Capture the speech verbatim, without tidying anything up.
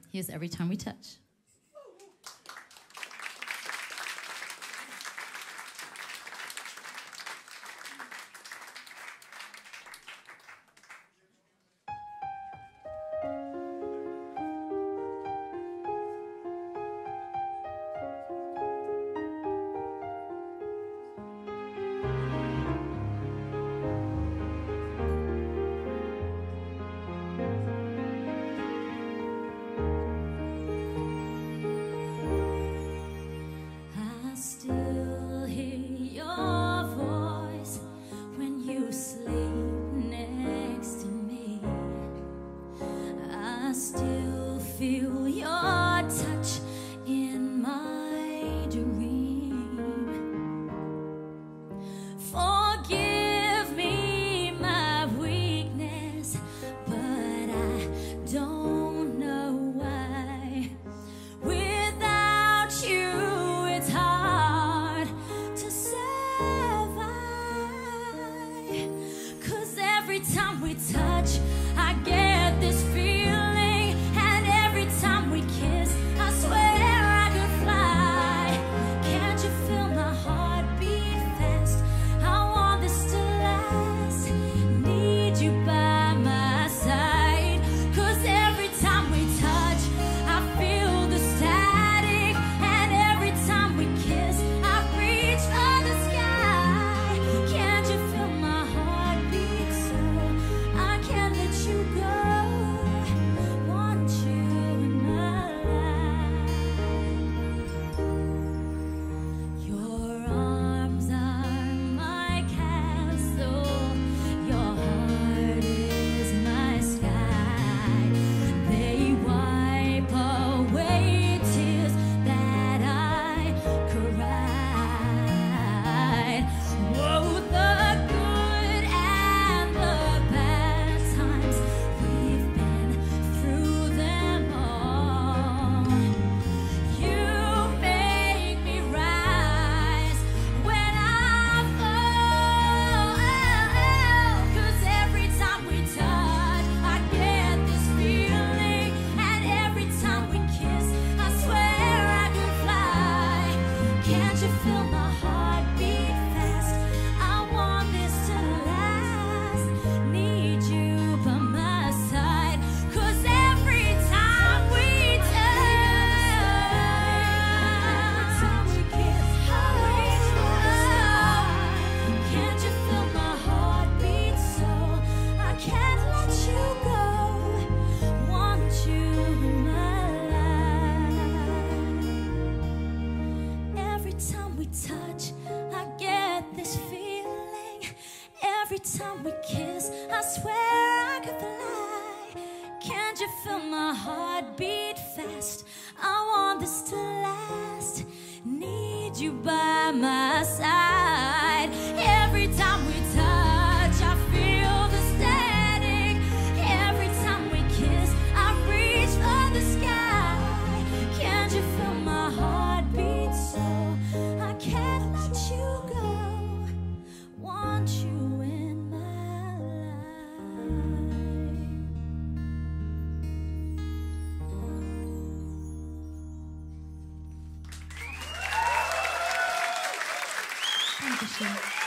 Here's Every Time We Touch. Feel your touch in my dream. Forgive me my weakness, but I don't know why. Without you, it's hard to survive. 'Cause every time we touch, I get this feeling. Touch, I get this feeling. Every time we kiss, I swear I could fly. Can't you feel my heart beat fast? I want this to last. Need you by my side. Every time we touch, I feel the static. Every time we kiss, I reach for the sky. Can't you feel my heart beat so? I can't let you go. Want you in my life. Thank you, Sheila.